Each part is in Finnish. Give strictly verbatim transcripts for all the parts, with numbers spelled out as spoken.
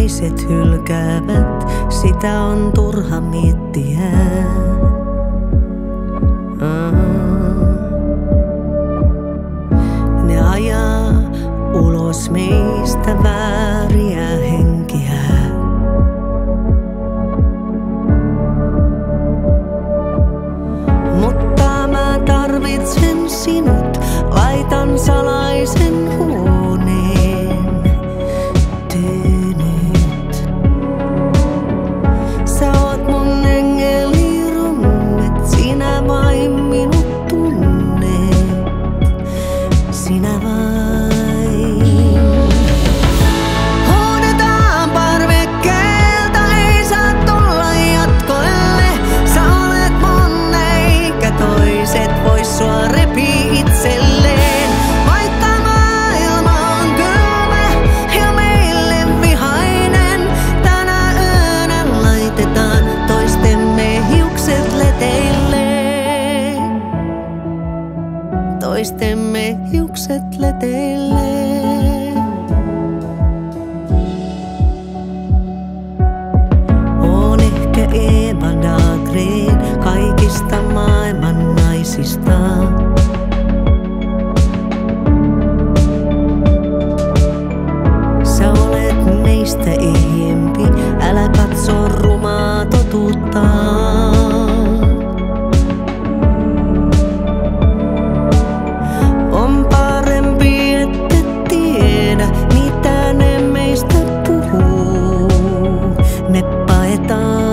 naiset hylkäävät, sitä on turha miettiä. Ne ajaa ulos meistä vääriä henkiä. Mutta mä tarvitsen sinut, laitan salaisen huoneen tyynyt. Sä oot mun engelirummet, sinä vain minut tunnet, sinä vain. Huudetaan parvekkeelta, ei saa tulla jatkoille. Sä olet mun eikä toiset vois sua repii itselleen. Vaikka maailma on kylmä ja meille vihainen, tänä yönä laitetaan toistemme hiukset leteilleen. Toistemme hiukset leteilleen. Oon ehkä Eva Dahlgren kaikista maailman naisista. Sä olet meistä ehjempi, älä katso rumaa totuutta. On parempi, ette tiedä, mitä ne meistä puhuu. Me paetaan.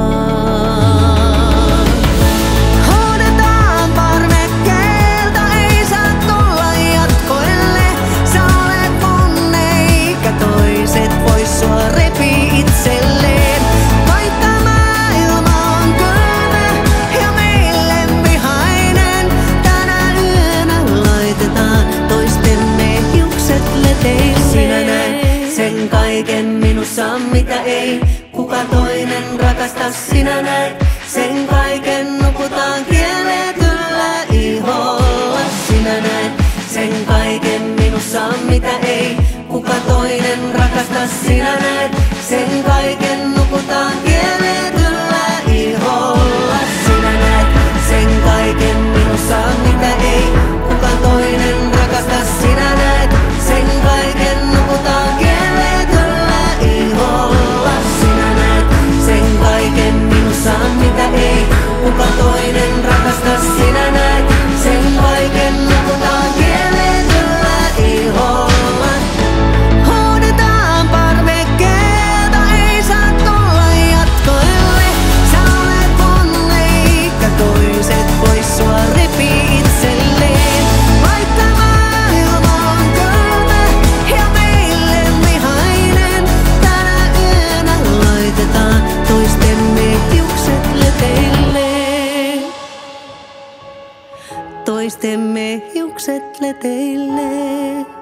Huudetaan parvekkeelta, ei saa tulla jatkoille. Sä olet mun eikä toiset vois sua repii itselleen. Vaikka maailma on kylmä ja meille vihainen, tänä yönä laitetaan toistemme hiukset leteilleen. Sinä näet sen kaiken minussa, mitä ei kuka toinen rakasta. Sinä näet sen kaiken, nukutaan kielletyllä iholla. Sinä näet sen kaiken minussa, mitä ei kuka toinen rakasta. Sinä näet sen kaiken, nukutaan kielletyllä iholla. Sinä näet sen kaiken minussa, mitä ei kuka toinen rakasta. Sinä näet sen kaiken, nukutaan kielletyllä iholla. Sinä näet sen kaiken minussa, mitä ei kuka toinen rakasta. Sinä näet sen kaiken, nukutaan kielletyllä iholla. Huudetaan parvekkeelta, ei saa tulla jatkoille. Sä olet mun eikä toiset vois sua repii itselleen. Vaikka maailma on kylmä ja meille vihainen, tänä yönä laitetaan toistemme hiukset leteilleen. Toistemme hiukset leteilleen.